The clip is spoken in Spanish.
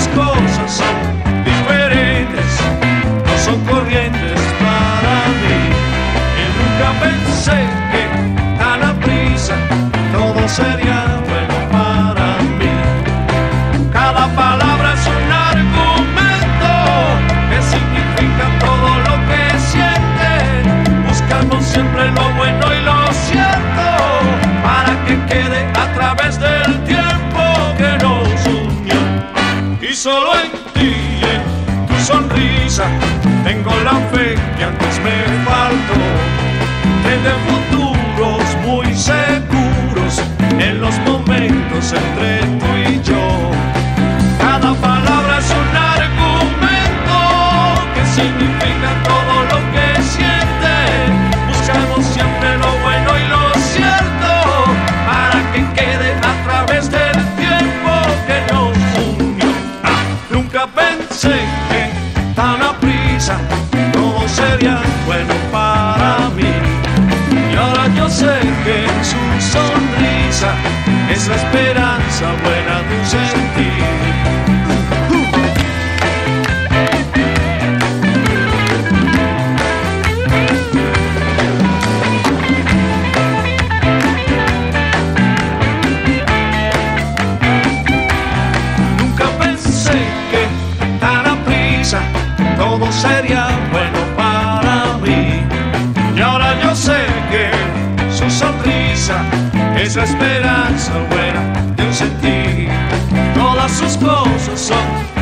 cosas son diferentes, no son corrientes para mí. Y nunca pensé que tan a prisa todo sería bueno para mí. Cada palabra es un argumento que significa todo lo que siente. Buscamos siempre lo bueno y lo cierto para que quede a través del tiempo que nos unió. Y solo en ti, en tu sonrisa, tengo la fe que antes me faltó. Desde futuros muy seguros en los momentos entre tú y yo. Cada palabra es un argumento que significa todo lo que siente. Buscamos siempre lo bueno y lo cierto para que quede a través del tiempo que nos unió. Nunca pensé que tan a prisa todo sería bueno para mí. Y ahora yo sé que en su sonrisa es la esperanza buena de un sentir. Nunca pensé que tan a prisa todo sería bueno para mí. Y ahora yo sé que su sonrisa es la esperanza buena de un sentir. Todas sus cosas son